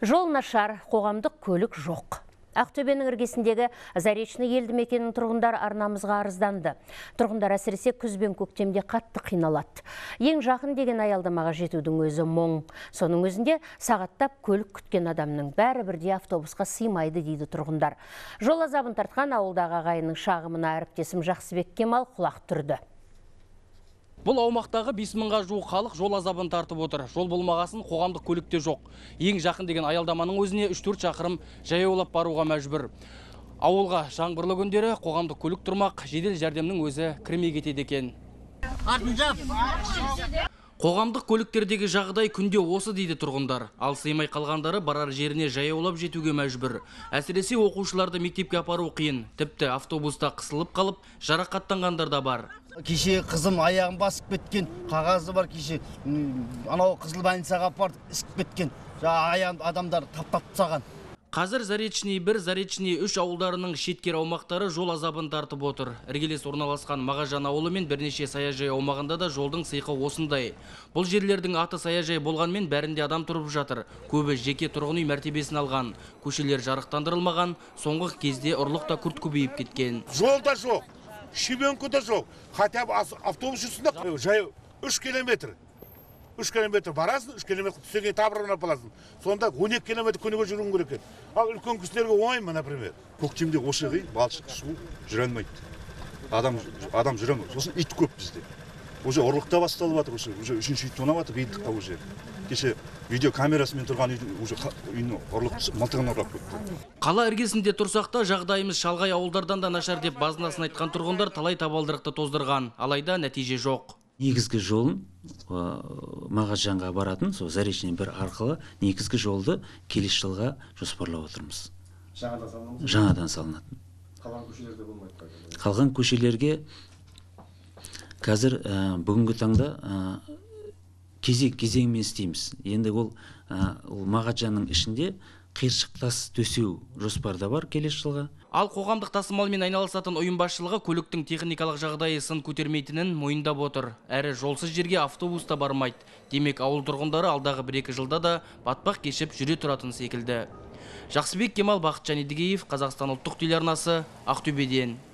Жол нашар, қоғамдық көлік жоқ. Ақтөбенің іргесіндегі Заречный елді мекенінің тұрғындар арнамызға арызданды. Тұрғындар әсіресе күз бен көктемде қатты қиналады. Ең жақын деген аялдамаға жетудің өзі мұң. Соның өзінде сағаттап көлік күткен адамның бәрі бірдей автобусқа сыймайды дейді тұрғындар. Жол азабын тартқан ауылдағы ағайынның шағымына әріптесім Жақсыбек Кемал құлақ түрді. Бұл аумақтағы 5000-ға жуық халық жол азабын тартып отыр. Жол болмағасын қоғамдық көлікте жоқ. Ең жақын деген аялдаманың өзіне 3-4 шақырым жаяулап баруға мәжбүр. Ауылға жаңбырлы күндері қоғамдық көлік тұрмақ, жедел жәрдемнің өзі кірмей кетеді екен. Қоғамдық көліктердегі жағдай күнде осы дейді тұрғындар. Ал сыймай қалғандары барар жеріне жаяулап жетуге мәжбүр. Әсіресе оқушыларды мектепке апару қиын. Тіпті автобуста қысылып қалып, жарақаттанғандар да бар. Кеше қызым аяғын басып кеткен, қағазы бар, кеше анау қызыл больницаға апарып ісіп кеткен. Аяғын адамдар таптап тастаған. Қазір Заречный 1, Заречный 3 ауылдарының шеткер аумақтары жол азабын тартып отыр. Іргелес орналасқан Мағажан ауылы мен бірнеше саяжай аумағында да жолдың сиқы осындай. Бұл жерлердің аты саяжай болғанмен бәрінде адам тұрып жатыр. Көбі жеке тұрғын үй мәртебесін алған. Көшелер жарықтандырылмаған, соңғы кезде ұрлық та күрт көбейіп кеткен. Жолда жоқ, шибенкі де жоқ. Хотя бы автобус жүрсінде 3 километр. 3 километр барасың, 3 километр түсеге табырына баласың. Сонда 12 километр күніге жүруің керек. Ал үлкен кісілерге оңайма, например. Көктемде осы ғи балшық су жүре алмайды. Адам жүре алмайды. Сосын ит көп бізде. Уже ұрлықта басталып жатыр, уже үшінші ит тонап жатыр иттікқа уже. Кеше видео камерасымен тұрған үйдің ұрлық мылтығын ұрлап кетті. Қала іргесінде тұрсақта жағдайымыз шалғай ауылдардан да нашар деп базынасын айтқан тұрғындар талай табалдырықты тоздырған. Алайда нәтиже жоқ. Негізгі жолын Мағажанға баратын, сол Заречный 1 арқылы негізгі жолды келесі жылға жоспарлап отырмыз. Жаңадан салынатын. Қалған көшелерде болмайды. Қалған көшелерге қазір бүгінгі таңда кезеңмен істейміз. Енді ол Мағажанның ішінде қиыршық тас төсеу жоспарда бар келесі жылға. Ал қоғамдық тасымалмен айналысатын ұйым басшылығы көліктің техникалық жағдайы сын көтермейтінін мойындап отыр. Әрі жолсыз жерге автобус та бармайды. Демек ауыл тұрғындары алдағы 1-2 жылда да батпақ кешіп жүре тұратын секілді. Жақсыбек Кемал, Бақытжан Едігеев, Қазақстан ұлттық телеарнасы, Ақтөбеден.